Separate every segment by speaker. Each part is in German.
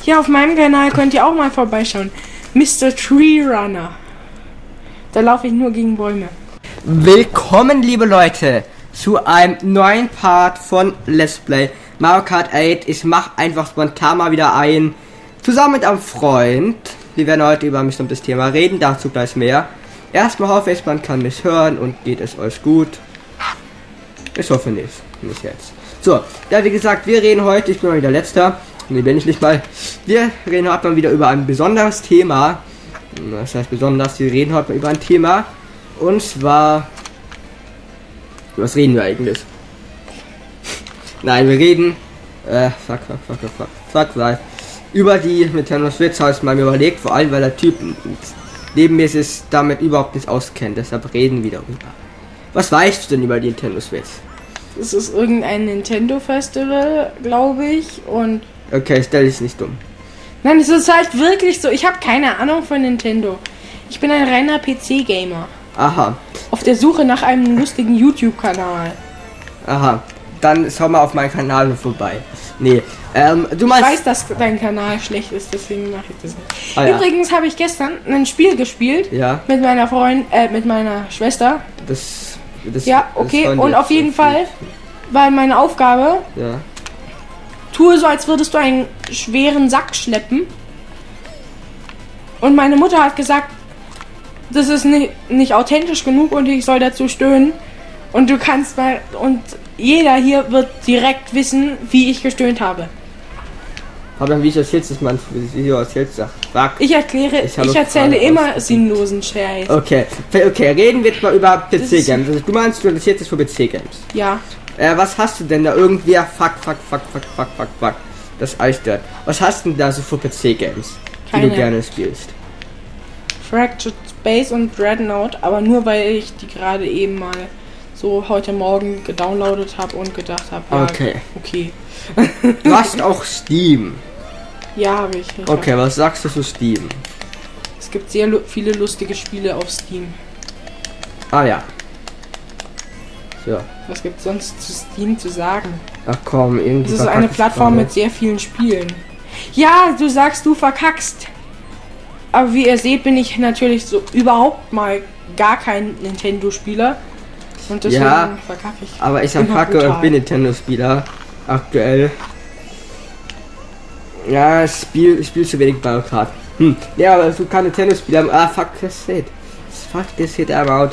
Speaker 1: Hier auf meinem Kanal könnt ihr auch mal vorbeischauen. Mr. Tree Runner. Da laufe ich nur gegen Bäume.
Speaker 2: Willkommen, liebe Leute, zu einem neuen Part von Let's Play Mario Kart 8. Ich mache einfach spontan mal wieder ein, zusammen mit einem Freund. Wir werden heute über ein bestimmtes Thema reden, dazu gleich mehr. Erstmal hoffe ich, man kann mich hören und geht es euch gut. Ich hoffe nicht jetzt. So, ja, wie gesagt, wir reden heute, ich bin mal wieder Letzter. Nee, bin ich nicht mal. Wir reden heute mal wieder über ein besonderes Thema. Das heißt besonders, wir reden heute mal über ein Thema. Und zwar... Was reden wir eigentlich? Nein, wir reden... über die Nintendo Switch, habe ich mal mir überlegt. Vor allem, weil der Typ neben mir sich damit überhaupt nicht auskennt. Deshalb reden wir darüber. Was weißt du denn über die Nintendo Switch?
Speaker 1: Es ist irgendein Nintendo Festival, glaube ich. Und...
Speaker 2: Okay, stell dich nicht dumm.
Speaker 1: Nein, es ist halt wirklich so. Ich habe keine Ahnung von Nintendo. Ich bin ein reiner PC-Gamer.
Speaker 2: Aha.
Speaker 1: Auf der Suche nach einem lustigen YouTube-Kanal.
Speaker 2: Aha. Dann schau mal auf meinen Kanal vorbei. Nee, du meinst...
Speaker 1: Ich weiß, dass dein Kanal schlecht ist, deswegen mache ich das nicht.
Speaker 2: Ah, ja.
Speaker 1: Übrigens habe ich gestern ein Spiel gespielt.
Speaker 2: Ja.
Speaker 1: Mit meiner Freundin, mit meiner Schwester.
Speaker 2: Das
Speaker 1: ja, okay. Und auf jeden Fall war meine Aufgabe...
Speaker 2: Ja.
Speaker 1: Tue so, als würdest du einen schweren Sack schleppen. Und meine Mutter hat gesagt, das ist nicht authentisch genug und ich soll dazu stöhnen. Und du kannst mal... Und jeder hier wird direkt wissen, wie ich gestöhnt habe.
Speaker 2: Aber wie ich erzählst, dass man Video erzählst,
Speaker 1: ich erzähle immer sinnlosen Scheiß.
Speaker 2: Okay, reden wir jetzt mal über PC-Games. Also, du meinst, du erzählst es für PC-Games?
Speaker 1: Ja.
Speaker 2: Was hast du denn da irgendwie? Fuck. Das Eis dort. Was hast du denn da so für PC-Games, die du gerne spielst?
Speaker 1: Fractured Space und Dreadnought, aber nur weil ich die gerade eben mal so heute Morgen gedownloadet habe und gedacht habe, ja, okay.
Speaker 2: Du hast auch Steam.
Speaker 1: Ja, habe ich.
Speaker 2: Okay, was sagst du zu Steam?
Speaker 1: Es gibt sehr viele lustige Spiele auf Steam.
Speaker 2: Ah ja. So.
Speaker 1: Was gibt sonst zu Steam zu sagen?
Speaker 2: Ach komm, irgendwie.
Speaker 1: Das ist eine Plattform mit sehr vielen Spielen. Ja, du sagst, du verkackst. Aber wie ihr seht, bin ich natürlich so überhaupt mal gar kein Nintendo-Spieler. Und deswegen verkacke ich.
Speaker 2: Aber ich verkacke und bin Nintendo-Spieler. Aktuell. Ja, ich spiel zu wenig Mario Kart. Ja, aber du kannst Nintendo-Spieler. Fuck this shit out.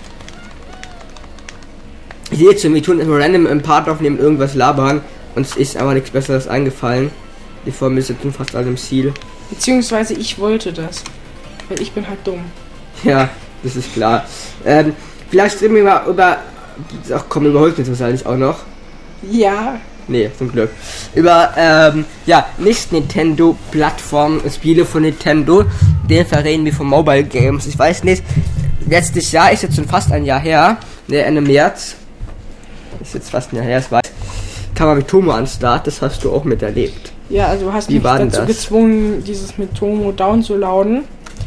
Speaker 2: Ich sehe schon, wir tun random im Part aufnehmen, irgendwas labern. Uns ist aber nichts Besseres eingefallen. Die Formel ist jetzt fast alle im Ziel.
Speaker 1: Beziehungsweise ich wollte das. Weil ich bin halt dumm.
Speaker 2: Ja, das ist klar. Vielleicht reden wir mal über... Ach komm, überholt mich wahrscheinlich auch noch.
Speaker 1: Ja.
Speaker 2: Nee, zum Glück. Über, nicht Nintendo-Plattformen, Spiele von Nintendo. In dem Fall reden wir von Mobile Games. Ich weiß nicht, letztes Jahr ist jetzt schon fast ein Jahr her. Ne, Ende März. Ist jetzt fast ein Jahr her, es war... Kam man mit Tomo an Start, das hast du auch miterlebt.
Speaker 1: Ja, also du hast mich dazu gezwungen, dieses mit Tomo downzuladen.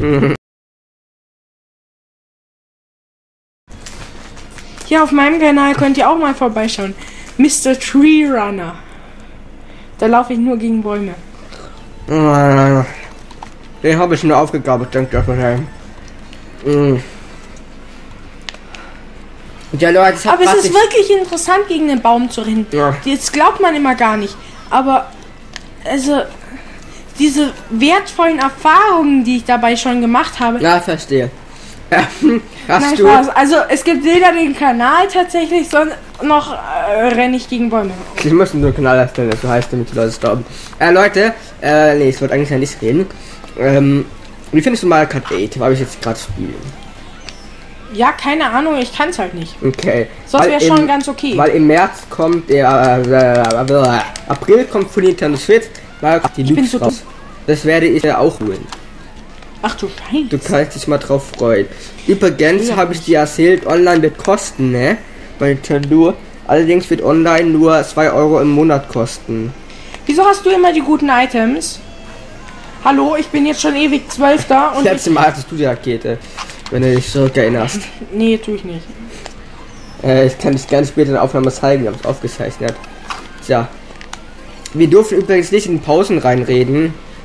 Speaker 1: Hier auf meinem Kanal könnt ihr auch mal vorbeischauen. Mr. Tree Runner. Da laufe ich nur gegen Bäume.
Speaker 2: Den habe ich nur aufgegabelt, danke dafür. Ja, Leute,
Speaker 1: aber es ist wirklich interessant, gegen den Baum zu rennen. Ja. Das glaubt man immer gar nicht. Aber, also, diese wertvollen Erfahrungen, die ich dabei schon gemacht habe.
Speaker 2: Ja, verstehe.
Speaker 1: Nein, Spaß. Also, es gibt weder den Kanal tatsächlich, sondern noch renne ich gegen Bäume.
Speaker 2: Ich muss nur einen Kanal erstellen, das heißt, damit die Leute glauben. Leute, nee, ich wollte eigentlich ja nicht reden. Wie findest du Mario Kart 8? Weil ich jetzt gerade spielen.
Speaker 1: Ja, keine Ahnung, ich kann es halt nicht.
Speaker 2: Okay.
Speaker 1: Sonst wäre schon ganz okay.
Speaker 2: Weil im März kommt April kommt für Nintendo Switch die Loops raus. Das werde ich ja auch holen.
Speaker 1: Ach du Scheiße.
Speaker 2: Du kannst dich mal drauf freuen. Übrigens habe ich dir erzählt, online wird kosten, ne? Bei Nintendo. Allerdings wird online nur 2 Euro im Monat kosten.
Speaker 1: Wieso hast du immer die guten Items? Hallo, ich bin jetzt schon ewig 12.
Speaker 2: Und letzte Mal hattest du die Rakete. Wenn du dich zurückerinnerst.
Speaker 1: Nee, tue ich nicht.
Speaker 2: Ich kann dich ganz später in der Aufnahme zeigen, ich habe es aufgezeichnet. Tja. Wir dürfen übrigens nicht in Pausen reinreden.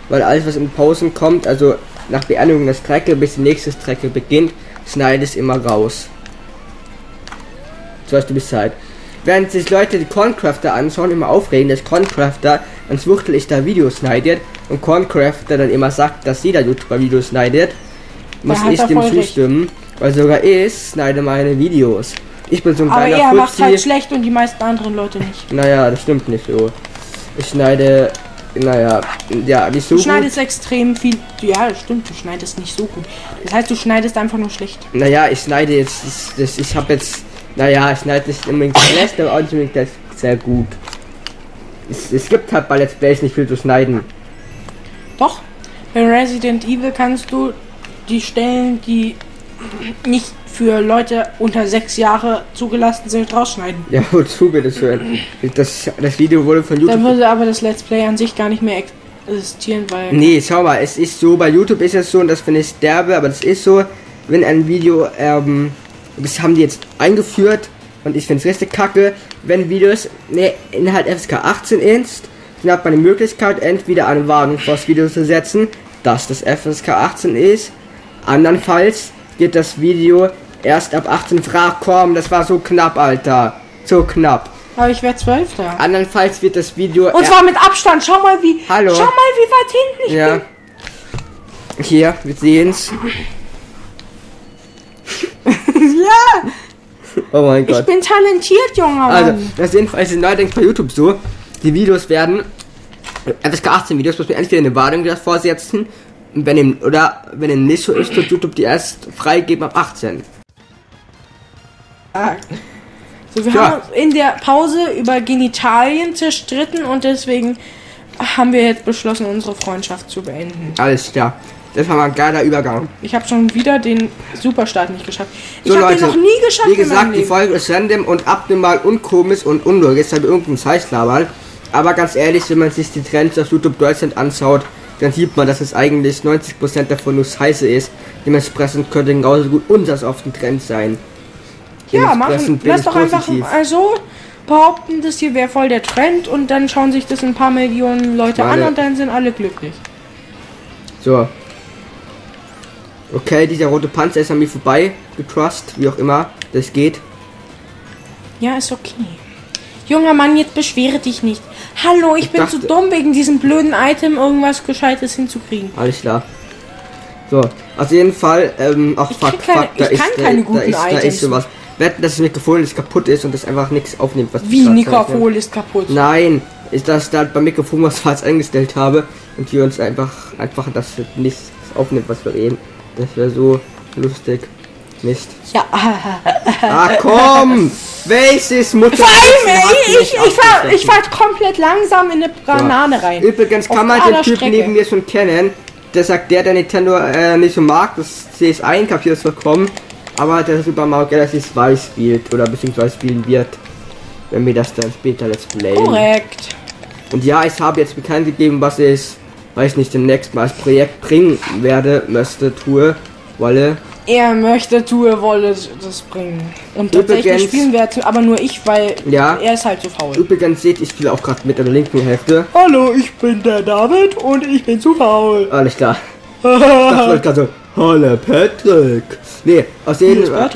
Speaker 2: weil alles was in Pausen kommt, also nach Beendigung der Strecke bis die nächste Strecke beginnt, schneide ich immer raus. So hast du Bescheid. Während sich Leute die Corncrafter anschauen, immer aufregen, dass Corncrafter ans Wuchtel ich da Videos schneidet und Corncrafter dann immer sagt, dass jeder YouTuber Videos schneidet, muss ich dem zustimmen, weil sogar ich schneide meine Videos. Ich bin so ein
Speaker 1: aber
Speaker 2: kleiner
Speaker 1: er macht halt schlecht und die meisten anderen Leute nicht.
Speaker 2: Naja, das stimmt nicht so. Ich schneide, naja, ja, nicht so
Speaker 1: du
Speaker 2: gut.
Speaker 1: schneidest extrem viel. Ja, das stimmt, du schneidest nicht so gut. Das heißt, du schneidest einfach nur schlecht.
Speaker 2: Naja, ich schneide jetzt, ich habe jetzt, naja, ich schneide nicht unbedingt schlecht, aber auch nicht unbedingt sehr gut. Es gibt halt bei Let's Plays nicht viel zu schneiden.
Speaker 1: Doch, bei Resident Evil kannst du die Stellen, die nicht für Leute unter 6 Jahre zugelassen sind, rausschneiden.
Speaker 2: Ja, wozu bitte schön? Das Video wurde von YouTube...
Speaker 1: Dann würde aber das Let's Play an sich gar nicht mehr existieren, weil...
Speaker 2: Nee, schau mal, es ist so, bei YouTube ist es so, und das finde ich derbe, aber das ist so, wenn ein Video, das haben die jetzt eingeführt, und ich finde es richtig kacke, wenn Videos Inhalt FSK 18 ist, dann hat man die Möglichkeit, entweder eine Warnung vor das Video zu setzen, dass das FSK 18 ist, andernfalls wird das Video erst ab 18 frag, komm, das war so knapp, Alter. So knapp.
Speaker 1: Aber ich wäre 12 da.
Speaker 2: Andernfalls wird das Video...
Speaker 1: Und zwar mit Abstand. Schau mal, wie...
Speaker 2: Hallo.
Speaker 1: Schau mal, wie weit hinten ich
Speaker 2: ja. bin. Hier, wir sehen's.
Speaker 1: Ja.
Speaker 2: Oh mein Gott.
Speaker 1: Ich bin talentiert, junger Mann.
Speaker 2: Also, das jedenfalls ist neuerdings bei YouTube so. Die Videos werden... FSK 18 Videos, muss man entweder eine Warnung vorsetzen, wenn ihm nicht so ist, wird YouTube die erst freigeben ab 18.
Speaker 1: So, wir haben uns in der Pause über Genitalien zerstritten und deswegen haben wir jetzt beschlossen, unsere Freundschaft zu beenden.
Speaker 2: Alles klar. Das war mal ein geiler Übergang.
Speaker 1: Ich habe schon wieder den Superstart nicht geschafft. Ich
Speaker 2: so,
Speaker 1: habe
Speaker 2: Leute,
Speaker 1: den noch nie geschafft.
Speaker 2: Wie gesagt, die Folge ist random und abnormal unkomisch und unlogisch, halt irgendein Scheißlabern. Aber ganz ehrlich, wenn man sich die Trends auf YouTube Deutschland anschaut, dann sieht man, dass es eigentlich 90% davon nur Scheiße ist. Dementsprechend könnte genauso gut unseres auf den Trend sein.
Speaker 1: Ja, machen. Lass doch einfach also behaupten, das hier wäre voll der Trend und dann schauen sich das ein paar Millionen Leute an und dann sind alle glücklich.
Speaker 2: So. Okay, dieser rote Panzer ist an mir vorbei getrust, wie auch immer das geht.
Speaker 1: Ja, ist okay. Junger Mann, jetzt beschwere dich nicht. Hallo, ich bin zu dumm, wegen diesem blöden Item irgendwas Gescheites hinzukriegen.
Speaker 2: Alles klar. So, auf jeden Fall, ach fuck,
Speaker 1: da ist
Speaker 2: sowas. Wetten, dass das Mikrofon jetzt kaputt ist und das einfach nichts aufnimmt, was
Speaker 1: wie Mikrofon ist kaputt?
Speaker 2: Nein, ist das da beim Mikrofon was falsch eingestellt habe und wir uns einfach das nicht aufnimmt, was wir reden. Das wäre so lustig. Mist.
Speaker 1: Ja.
Speaker 2: Ah komm! Welches Mutter?
Speaker 1: Ich fahr komplett langsam in eine Banane rein.
Speaker 2: Übrigens kann man den Typ neben mir schon kennen. Der sagt, der Nintendo nicht so mag, das sehe ich ein, kapiert es vollkommen. Aber der Super Mario Galaxy 2 spielt oder beziehungsweise spielen wird, wenn wir das dann später let's play.
Speaker 1: Korrekt.
Speaker 2: Und ja, ich habe jetzt bekannt gegeben, was ich, weiß nicht, demnächst mal als Projekt bringen werde, wolle.
Speaker 1: Er möchte, wolle das bringen. Und tatsächlich spielen wir, aber nur ich, weil er ist halt so faul.
Speaker 2: Übrigens seht, ich spiele auch gerade mit der linken Hälfte.
Speaker 1: Hallo, ich bin der David und ich bin zu faul.
Speaker 2: Alles klar. Ich dachte gerade so, hallo Patrick. Nee, aus jeden Fall.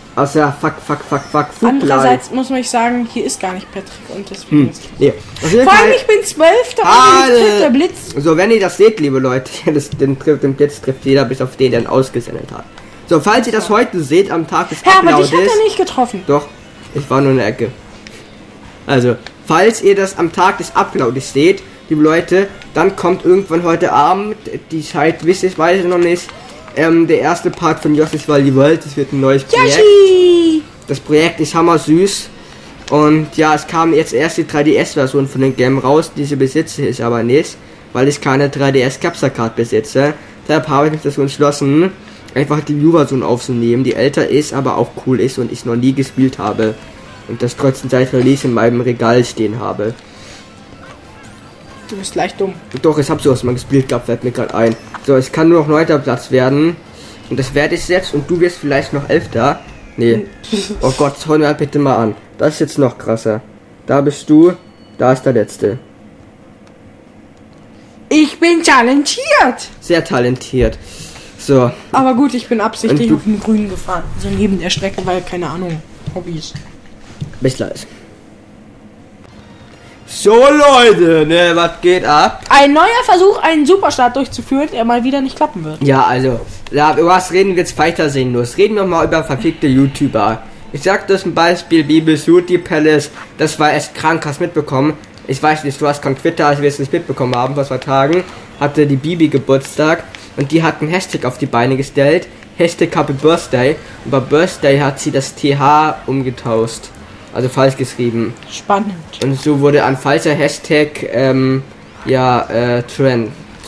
Speaker 2: Fuck.
Speaker 1: Andererseits muss man sagen, hier ist gar nicht Patrick und deswegen ist
Speaker 2: Vor
Speaker 1: allem, ich bin 12, da trifft der Blitz.
Speaker 2: So, wenn ihr das seht, liebe Leute, den Blitz trifft jeder, bis auf den, der ihn ausgesendet hat. So, falls ihr das heute seht, am Tag des Uploads.
Speaker 1: Aber dich hat er nicht getroffen.
Speaker 2: Doch, ich war nur in der Ecke. Also, falls ihr das am Tag des Uploads seht, liebe Leute, dann kommt irgendwann heute Abend, die Zeit weiß ich noch nicht, der erste Part von Yoshi's Woolly World. Das wird ein neues Projekt.
Speaker 1: Yoshi!
Speaker 2: Das Projekt ist hammer süß. Und ja, es kam jetzt erst die 3DS-Version von dem Game raus. Diese besitze ich aber nicht, weil ich keine 3DS Capture Card besitze. Deshalb habe ich mich dazu entschlossen, einfach die View-Version aufzunehmen, die älter ist, aber auch cool ist und ich noch nie gespielt habe. Und das trotzdem seit Release in meinem Regal stehen habe.
Speaker 1: Du bist leicht dumm.
Speaker 2: Doch, ich habe sowas mal gespielt gehabt, fällt mir gerade ein. So, es kann nur noch 9. Platz werden. Und das werde ich jetzt und du wirst vielleicht noch 11. Nee. Oh Gott, schau mir bitte mal an. Das ist jetzt noch krasser. Da bist du, da ist der letzte.
Speaker 1: Ich bin talentiert.
Speaker 2: Sehr talentiert. So.
Speaker 1: Aber gut, ich bin absichtlich
Speaker 2: Und
Speaker 1: auf den Grünen gefahren. So neben der Strecke, weil, keine Ahnung, Hobbys.
Speaker 2: Bis gleich. So Leute, ne, was geht ab?
Speaker 1: Ein neuer Versuch, einen Superstart durchzuführen, der mal wieder nicht klappen wird.
Speaker 2: Ja, also, über was reden wir jetzt weiter sinnlos? Reden wir mal über verfickte YouTuber. Ich sag das ein Beispiel, Bibis Beauty Palace, das war echt krank, hast mitbekommen. Ich weiß nicht, du hast kein Twitter, als wir es nicht mitbekommen haben, vor 2 Tagen, hatte die Bibi Geburtstag und die hat einen Hashtag auf die Beine gestellt, Hashtag Happy Birthday, und bei Birthday hat sie das TH umgetauscht, also falsch geschrieben.
Speaker 1: Spannend.
Speaker 2: Und so wurde ein falscher Hashtag, Trend.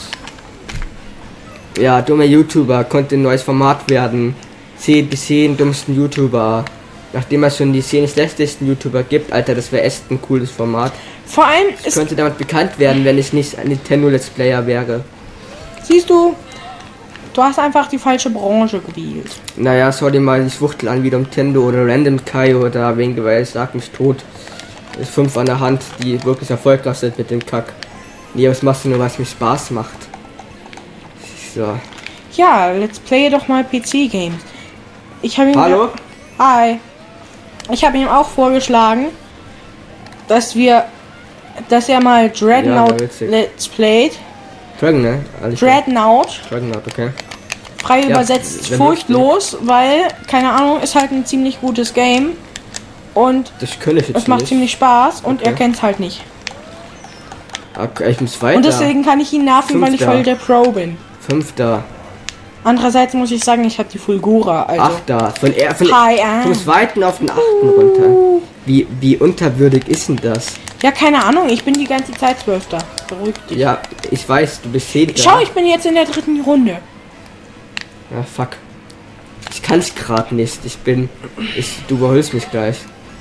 Speaker 2: Ja, dumme YouTuber konnte ein neues Format werden. 10 dummsten YouTuber. Nachdem es schon die 10 schlechtesten YouTuber gibt, Alter, das wäre echt ein cooles Format.
Speaker 1: Vor allem
Speaker 2: Ich könnte damit bekannt werden, wenn ich nicht ein Nintendo Let's Player wäre.
Speaker 1: Siehst du, du hast einfach die falsche Branche gewählt.
Speaker 2: Naja, schau dir mal die Schwuchtel an wie Nintendo oder Random Kai oder wen gewählt, sag mich tot. 5 an der Hand, die wirklich erfolgreich sind mit dem Kack. Nee, was machst du nur, was mir Spaß macht? So.
Speaker 1: Ja, let's play doch mal PC-Games. Ich habe ihm...
Speaker 2: Hallo?
Speaker 1: Hi. Ich habe ihm auch vorgeschlagen, dass er mal Dreadnought
Speaker 2: Ja, witzig.
Speaker 1: Let's Played.
Speaker 2: Dragon, ne? Alles klar.
Speaker 1: Dreadnought.
Speaker 2: Dragonaut, okay.
Speaker 1: Frei
Speaker 2: Ja,
Speaker 1: übersetzt
Speaker 2: wenn
Speaker 1: furchtlos, weil, keine Ahnung, ist halt ein ziemlich gutes Game. Und
Speaker 2: Das könnte ich jetzt
Speaker 1: es macht
Speaker 2: nicht.
Speaker 1: ziemlich Spaß und
Speaker 2: Okay.
Speaker 1: er kennt es halt nicht.
Speaker 2: Okay, ich muss weiter.
Speaker 1: Und deswegen kann ich ihn nerven, weil ich
Speaker 2: Fünfter.
Speaker 1: voll der Pro bin.
Speaker 2: 5.
Speaker 1: Andererseits muss ich sagen, ich habe die Fulgura, also.
Speaker 2: 8. Vom
Speaker 1: Hi,
Speaker 2: zweiten auf den 8. runter. Wie unterwürdig ist denn das?
Speaker 1: Ja, keine Ahnung, ich bin die ganze Zeit 12. Beruhig dich.
Speaker 2: Ja, ich weiß, du bist 10.
Speaker 1: Schau, ich bin jetzt in der 3. Runde.
Speaker 2: Ja, fuck. Ich kann's gerade nicht. Du überholst mich gleich.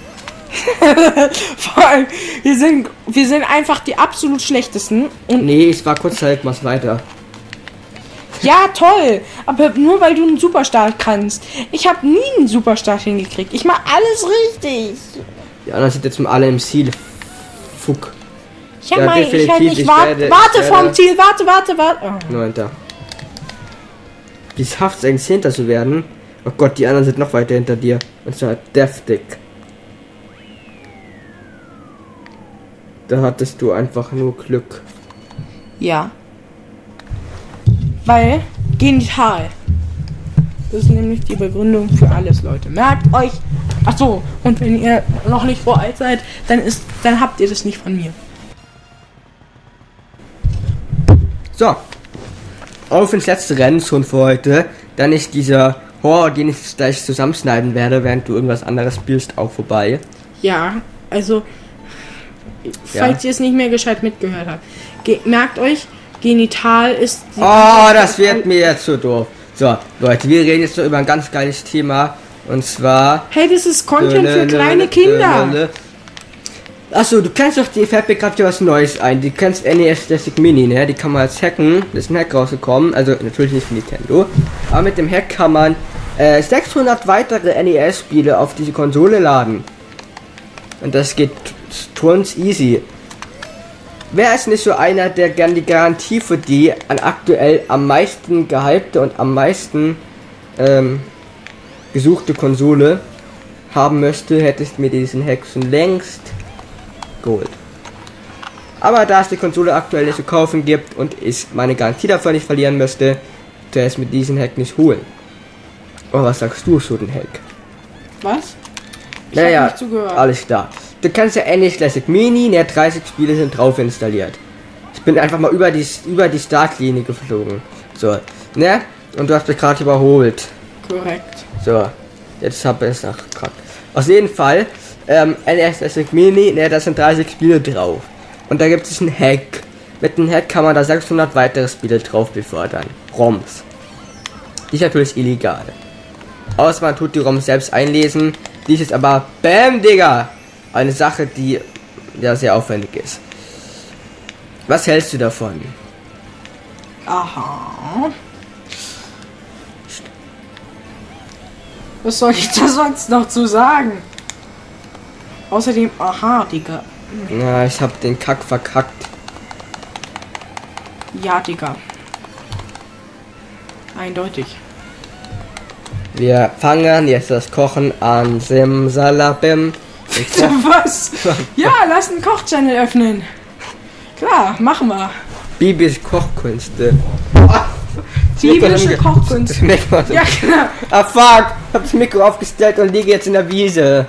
Speaker 1: Vor allem, wir sind einfach die absolut schlechtesten. Und
Speaker 2: Nee, ich war kurz halt was weiter.
Speaker 1: ja, toll. Aber nur weil du einen Superstart kannst. Ich habe nie einen Superstart hingekriegt. Ich mache alles richtig.
Speaker 2: Die anderen sind jetzt mal alle im Ziel. Fuck.
Speaker 1: Ja,
Speaker 2: Ja,
Speaker 1: Mai, ich halt
Speaker 2: definitiv,
Speaker 1: nicht.
Speaker 2: ich
Speaker 1: Warte
Speaker 2: werde-
Speaker 1: vorm Ziel. Warte. Oh.
Speaker 2: 9. Wie schafft es eigentlich hinter zu werden? Oh Gott, die anderen sind noch weiter hinter dir. Und zwar deftig. Da hattest du einfach nur Glück.
Speaker 1: Ja. Weil genital. Das ist nämlich die Begründung für alles, Leute. Merkt euch. Ach so, und wenn ihr noch nicht voreilt seid, dann habt ihr das nicht von mir.
Speaker 2: So. Auf ins letzte Rennen schon für heute. Dann ist dieser Horror, den ich gleich zusammenschneiden werde, während du irgendwas anderes spielst, auch vorbei.
Speaker 1: Ja, also falls ihr es nicht mehr gescheit mitgehört habt. Merkt euch, genital ist...
Speaker 2: Oh, das wird mir jetzt so doof. So, Leute, wir reden jetzt so über ein ganz geiles Thema. Und zwar...
Speaker 1: Hey, das ist Content für kleine Kinder.
Speaker 2: Achso, du kennst doch die, fällt mir gerade was Neues ein. Die kennst NES Classic Mini, ne? Die kann man als hacken. Da ist ein Hack rausgekommen. Also natürlich nicht von Nintendo. Aber mit dem Hack kann man 600 weitere NES-Spiele auf diese Konsole laden. Und das geht strunz easy. Wer ist nicht so einer, der gern die Garantie für die an aktuell am meisten gehypte und am meisten gesuchte Konsole haben möchte, hättest mir diesen Hack schon längst geholt. Aber da es die Konsole aktuell nicht zu kaufen gibt und ich meine Garantie dafür nicht verlieren möchte, werde ich mit diesem Hack nicht holen. Oh, was sagst du zu den Hack?
Speaker 1: Was? Ich hab
Speaker 2: Naja,
Speaker 1: nicht zugehört.
Speaker 2: alles klar. Du kannst ja NES Classic Mini, 30 Spiele sind drauf installiert. Ich bin einfach mal über die Startlinie geflogen. So, ne? Und du hast mich gerade überholt.
Speaker 1: Korrekt.
Speaker 2: So, jetzt habe ich es noch gerade. Auf jeden Fall, NES Classic Mini, da sind 30 Spiele drauf. Und da gibt es einen Hack. Mit dem Hack kann man da 600 weitere Spiele drauf befördern. ROMs. Die ist natürlich illegal. Außer man tut die ROMs selbst einlesen. Dies ist aber, BAM, Digga! Eine Sache, die ja sehr aufwendig ist. Was hältst du davon?
Speaker 1: Aha. Was soll ich da sonst noch zu sagen? Außerdem, aha, Digga.
Speaker 2: Na, ich hab den Kack verkackt.
Speaker 1: Ja, Digga. Eindeutig.
Speaker 2: Wir fangen jetzt das Kochen an. Simsalabim.
Speaker 1: Was? Ja, lass einen Kochchannel öffnen. Klar, machen wir.
Speaker 2: Bibis Kochkünste.
Speaker 1: Biblische Kochkünste. Ja, klar.
Speaker 2: Ah fuck, hab das Mikro aufgestellt und liege jetzt in der Wiese.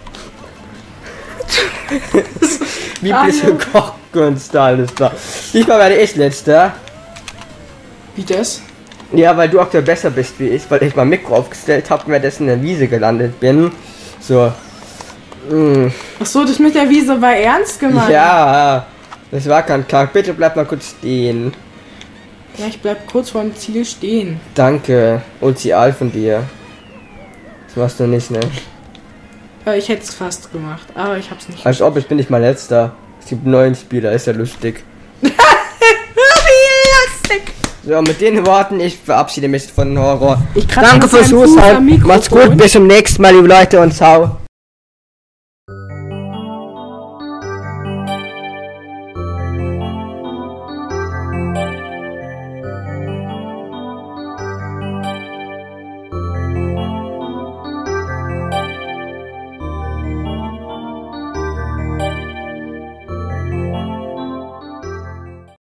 Speaker 2: Biblische Kochkünste, alles klar. Diesmal werde ich letzter.
Speaker 1: Wie das?
Speaker 2: Ja, weil du aktuell besser bist wie ich, weil ich mein Mikro aufgestellt habe und währenddessen in der Wiese gelandet bin. So.
Speaker 1: Ach so, das mit der Wiese war ernst gemeint.
Speaker 2: Ja, das war kein Kack. Bitte bleib mal kurz stehen.
Speaker 1: Ja, ich bleib kurz vor dem Ziel stehen.
Speaker 2: Danke. Ultial von dir. Das machst du nicht, ne?
Speaker 1: Ich hätte es fast gemacht, aber ich hab's nicht.
Speaker 2: Als ob, ich bin nicht mal letzter. Es gibt 9 Spieler, ist ja lustig.
Speaker 1: Wie lustig!
Speaker 2: So, mit den Worten, ich verabschiede mich von Horror.
Speaker 1: Ich
Speaker 2: Danke fürs Zuhören. Macht's gut, bis zum nächsten Mal, liebe Leute, und ciao.